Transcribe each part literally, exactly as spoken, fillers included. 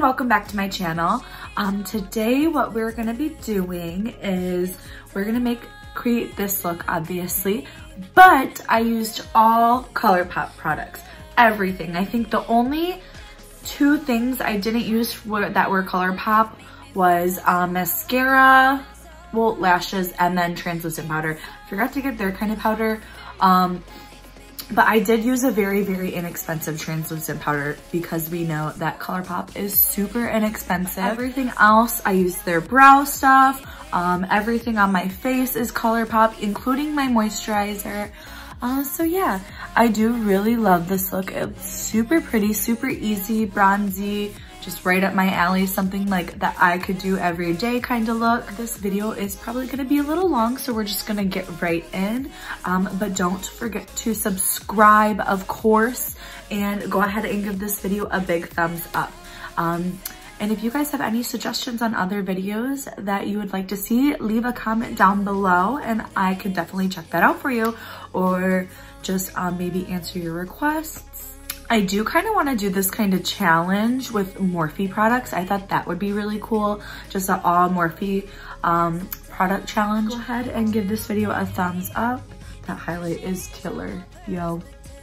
welcome back to my channel. Um, today what we're gonna be doing is we're gonna make create this look, obviously, but I used all Colourpop products, everything. I think the only two things I didn't use were, that were Colourpop was um, mascara, well, lashes, and then translucent powder. I forgot to get their kind of powder. Um, But I did use a very, very inexpensive translucent powder because we know that Colourpop is super inexpensive. Everything else, I used their brow stuff. Um, everything on my face is Colourpop, including my moisturizer. Uh, so yeah, I do really love this look. It's super pretty, super easy, bronzy, just right up my alley, something like that I could do every day kind of look. This video is probably gonna be a little long, so we're just gonna get right in. Um, but don't forget to subscribe, of course, and go ahead and give this video a big thumbs up. Um, and if you guys have any suggestions on other videos that you would like to see, leave a comment down below and I could definitely check that out for you, or just um, maybe answer your requests. I do kind of want to do this kind of challenge with Morphe products. I thought that would be really cool. Just an all Morphe um, product challenge. Go ahead and give this video a thumbs up. That highlight is killer, yo.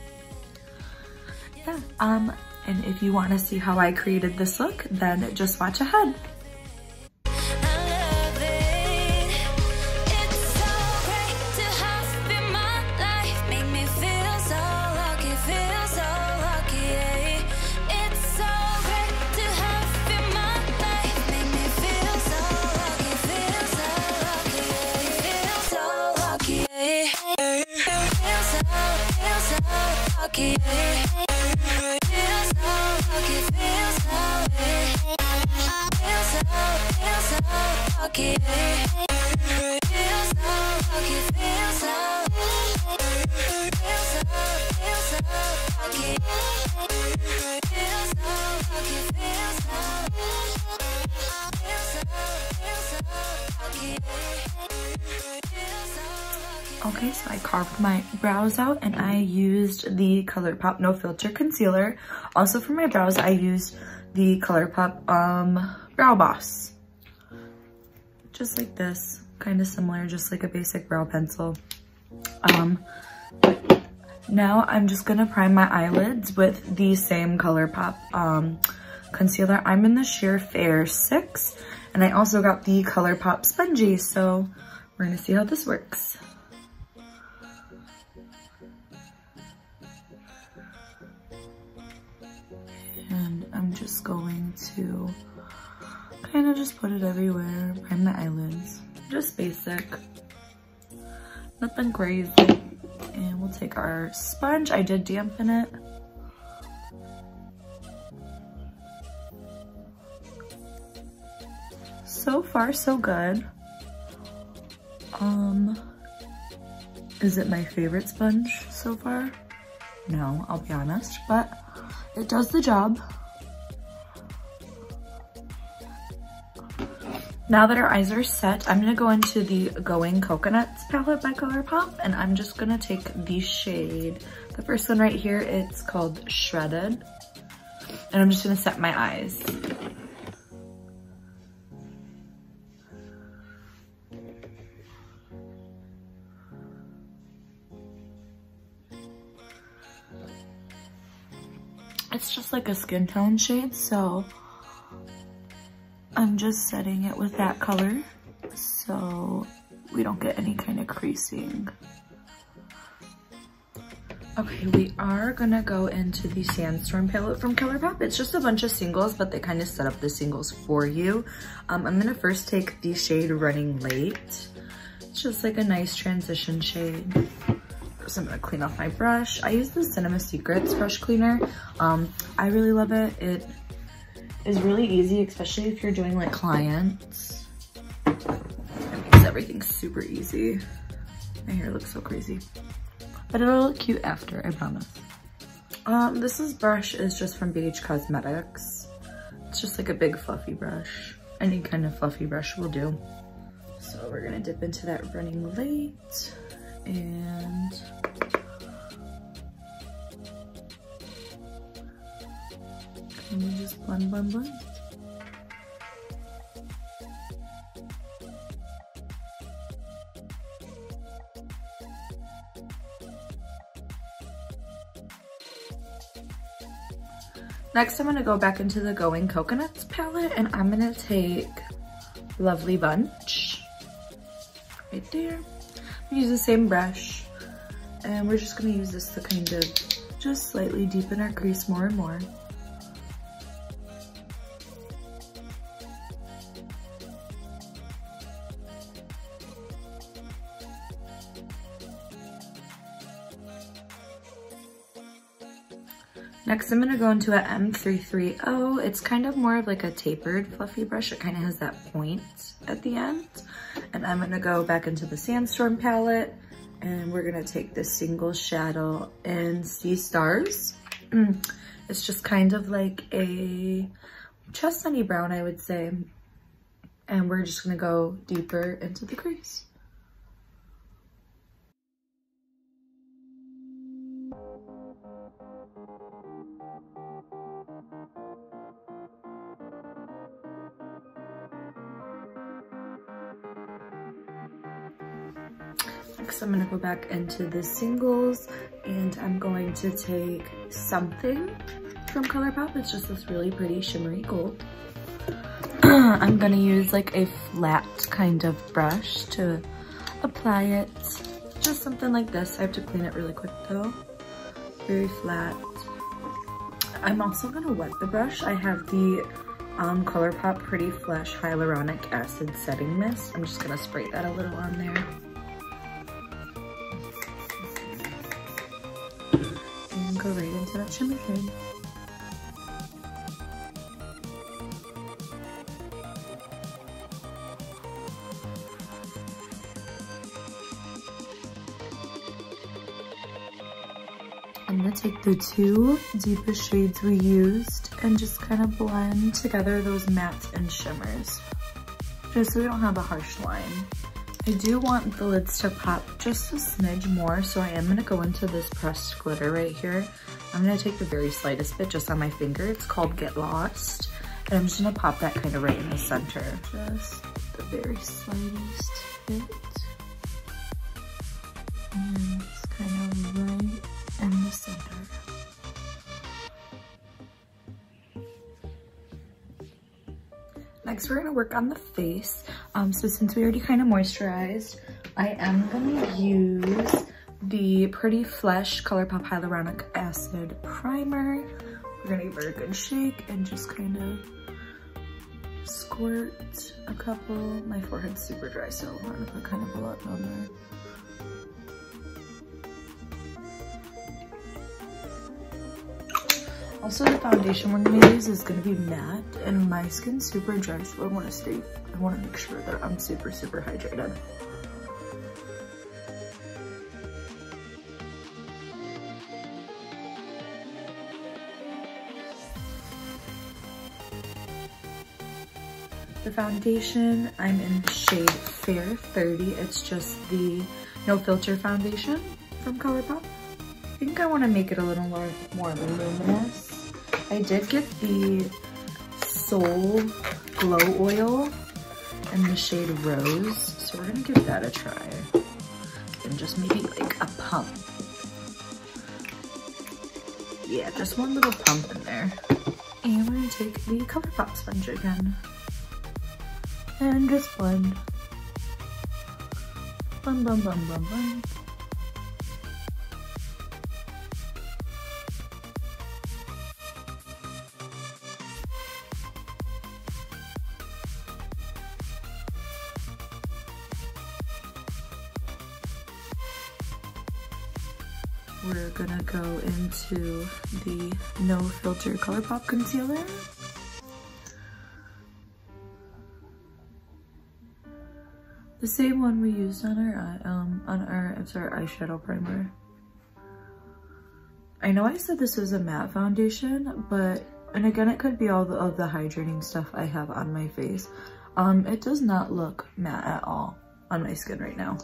Yeah, um, and if you want to see how I created this look, then just watch ahead. Okay, so I carved my brows out and I used the Colourpop No Filter Concealer. Also for my brows, I used the Colourpop um, Brow Boss. Just like this, kind of similar, just like a basic brow pencil. Um, now I'm just gonna prime my eyelids with the same Colourpop um, concealer. I'm in the Sheer Fair six, and I also got the Colourpop Spongy, so we're gonna see how this works. And I'm just going to kind of just put it everywhere, prime the eyelids. Just basic, nothing crazy. And we'll take our sponge. I did dampen it. So far, so good. Um, is it my favorite sponge so far? No, I'll be honest, but it does the job. Now that our eyes are set, I'm gonna go into the Going Coconuts palette by Colourpop, and I'm just gonna take the shade. The first one right here, it's called Shredded. And I'm just gonna set my eyes. It's just like a skin tone shade, so I'm just setting it with that color so we don't get any kind of creasing. Okay, we are gonna go into the Sandstorm palette from Colourpop. It's just a bunch of singles, but they kind of set up the singles for you. Um, I'm gonna first take the shade Running Late. It's just like a nice transition shade. So I'm gonna clean off my brush. I use the Cinema Secrets brush cleaner. Um, I really love it. It is really easy, especially if you're doing like clients. It makes everything super easy. My hair looks so crazy, but it'll look cute after, I promise. Um, this is brush is just from B H Cosmetics. It's just like a big fluffy brush. Any kind of fluffy brush will do. So we're gonna dip into that Running Late and and we just blend, blend, blend. Next, I'm gonna go back into the Going Coconuts palette, and I'm gonna take Lovely Bunch, right there. Use the same brush, and we're just gonna use this to kind of just slightly deepen our crease more and more. Next, I'm gonna go into a M three thirty. It's kind of more of like a tapered fluffy brush. It kind of has that point at the end. And I'm gonna go back into the Sandstorm palette, and we're gonna take this single shadow and See Stars. It's just kind of like a chestnutty brown, I would say. And we're just gonna go deeper into the crease. Next, I'm gonna go back into the singles, and I'm going to take Something from Colourpop. It's just this really pretty shimmery gold. I'm gonna use like a flat kind of brush to apply it. Just something like this. I have to clean it really quick though. Very flat. I'm also gonna wet the brush. I have the um, Colourpop Pretty Flesh Hyaluronic Acid Setting Mist. I'm just gonna spray that a little on there. And go right into that shimmer shade. I'm gonna take the two deepest shades we used and just kind of blend together those mattes and shimmers, just so we don't have a harsh line. I do want the lids to pop just a smidge more, so I am gonna go into this pressed glitter right here. I'm gonna take the very slightest bit just on my finger. It's called Get Lost. And I'm just gonna pop that kind of right in the center. Just the very slightest bit. And it's kind of right in the center. Next, we're gonna work on the face. Um, so since we already kind of moisturized, I am gonna use the Pretty Flesh Colourpop Hyaluronic Acid Primer. We're gonna give it a good shake and just kind of squirt a couple. My forehead's super dry, so I'm gonna put kind of a lot on there. Also, the foundation we're gonna use is gonna be matte, and my skin's super dry, so I wanna stay, I wanna make sure that I'm super, super hydrated. The foundation, I'm in the shade Fair thirty. It's just the No Filter foundation from Colourpop. I think I wanna make it a little more, more luminous. I did get the Soul Glow Oil in the shade Rose, so we're gonna give that a try. And just maybe like a pump. Yeah, just one little pump in there. And we're gonna take the Colourpop sponge again. And just blend. Blend, blend, blend, blend, blend. We're gonna go into the No Filter Colourpop concealer. The same one we used on our um on our it's our eyeshadow primer. I know I said this was a matte foundation, but and again it could be all the, of the hydrating stuff I have on my face. Um, it does not look matte at all on my skin right now.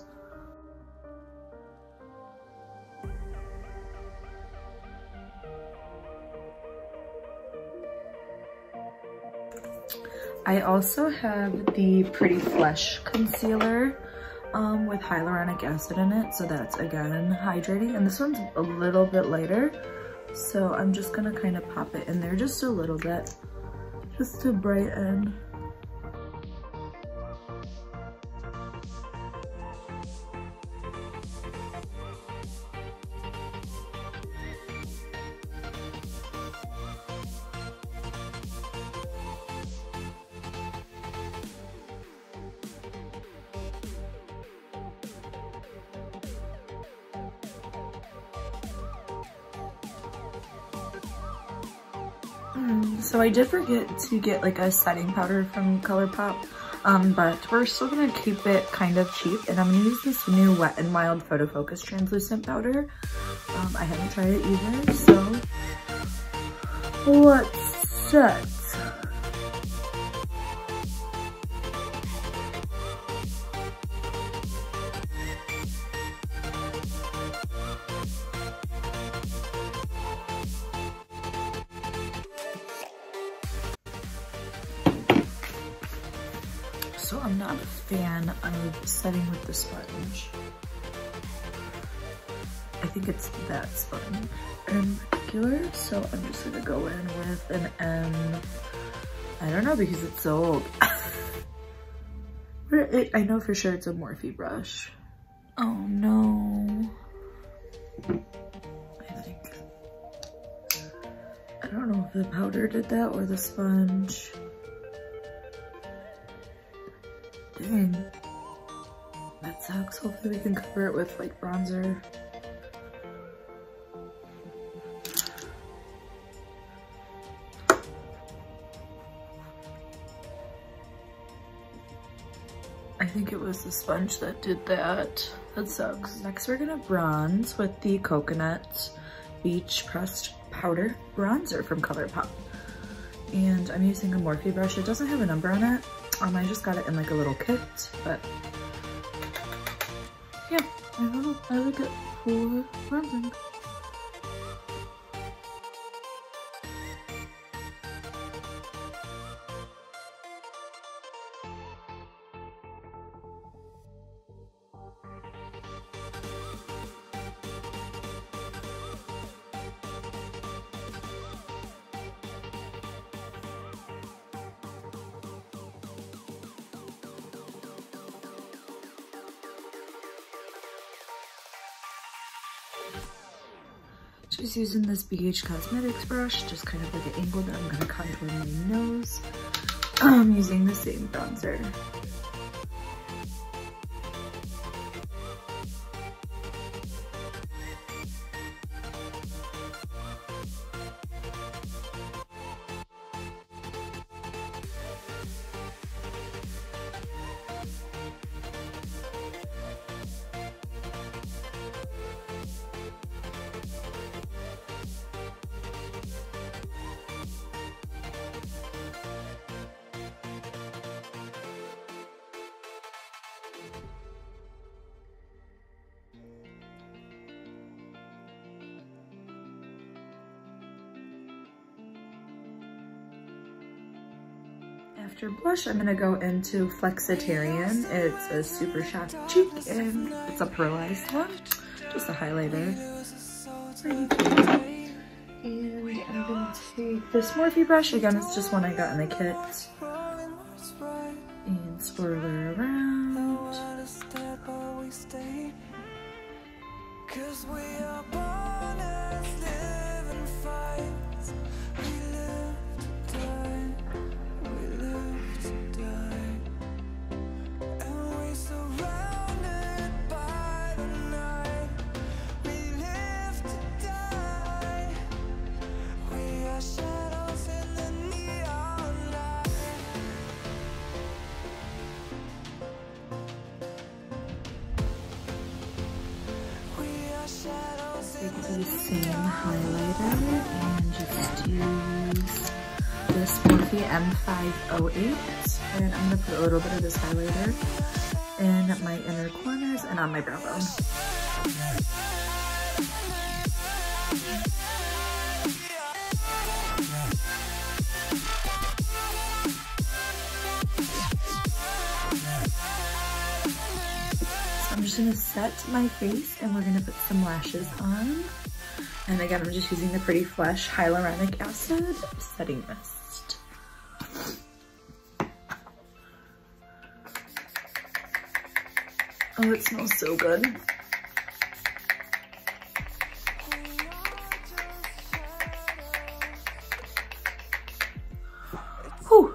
I also have the Pretty Flesh concealer um, with hyaluronic acid in it, so that's again hydrating, and this one's a little bit lighter, So I'm just gonna kind of pop it in there just a little bit, just to brighten. So I did forget to get like a setting powder from Colourpop, um, but we're still gonna keep it kind of cheap, and I'm gonna use this new Wet n Wild Photo Focus translucent powder. Um, I haven't tried it either, so let's set. So I'm not a fan of setting with the sponge. I think it's that sponge in particular, so I'm just gonna go in with an M. I don't know because it's so old. But it, I know for sure it's a Morphe brush. Oh no. I think, I don't know if the powder did that or the sponge. Dang, that sucks. Hopefully we can cover it with like bronzer. I think it was the sponge that did that. That sucks. Next we're gonna bronze with the Coconut Beach Pressed Powder Bronzer from Colourpop. And I'm using a Morphe brush. It doesn't have a number on it. Um, I just got it in like a little kit, but yeah, I don't know, I like it for bronzing. Just using this B H Cosmetics brush, just kind of like an angle that I'm gonna contour my nose. I'm using the same bronzer. After blush, I'm gonna go into Flexitarian. It's a super soft cheek and it's a pearlized one. Just a highlighter. Pretty cute. And I'm gonna take this Morphe brush. Again, it's just one I got in the kit. And swirl her around. Take the same highlighter and just use this Morphe M five oh eight, and I'm going to put a little bit of this highlighter in my inner corners and on my brow bone. I'm just gonna set my face and we're gonna put some lashes on. And again, I'm just using the Pretty Flesh Hyaluronic Acid Setting Mist. Oh, it smells so good. Whew.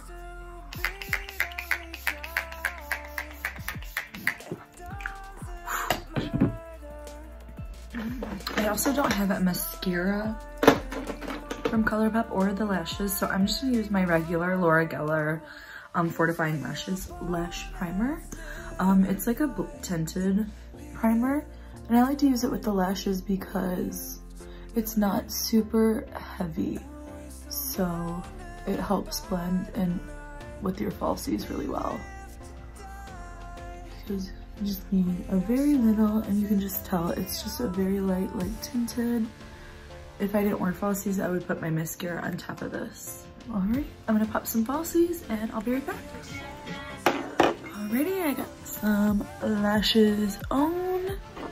I also don't have a mascara from Colourpop or the lashes, so I'm just gonna use my regular Laura Geller um, Fortifying Lashes Lash Primer. Um, it's like a tinted primer, and I like to use it with the lashes because it's not super heavy, so it helps blend in with your falsies really well. Because you just need a very little, and you can just tell it's just a very light, light tinted. If I didn't wear falsies, I would put my mascara on top of this. All right, I'm gonna pop some falsies and I'll be right back. Alrighty, I got some lashes on.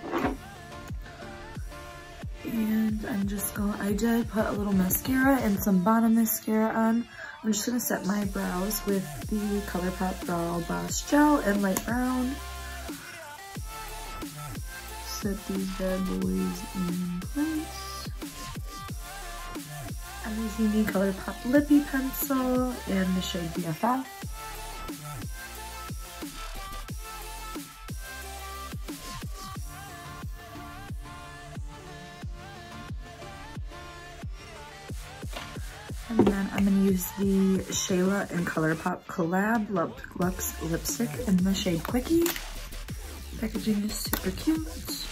And I'm just going, I did put a little mascara and some bottom mascara on. I'm just gonna set my brows with the Colourpop Brow Boss Gel in light brown. Set these bad boys in place. I'm using the Colourpop Lippie pencil in the shade B F F. And then I'm going to use the Shayla and Colourpop Collab Luxe Lipstick in the shade Quickie. Packaging is super cute.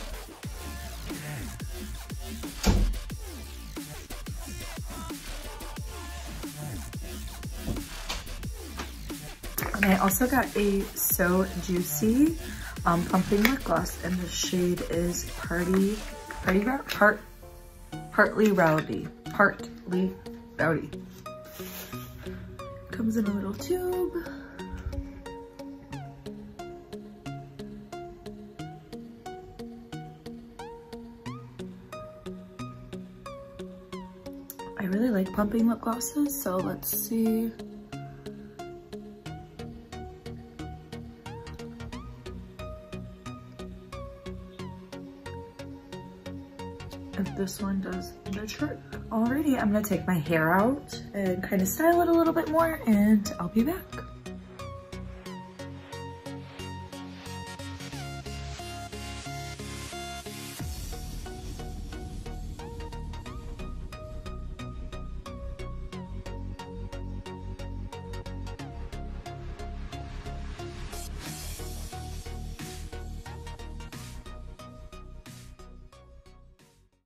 And I also got a So Juicy um, Plumping lip gloss, and the shade is Party, Party, Part, Partly Rowdy. Partly Rowdy. Comes in a little tube. I really like Plumping lip glosses, so let's see. If this one does the trick. Alrighty, I'm gonna take my hair out and kind of style it a little bit more, and I'll be back.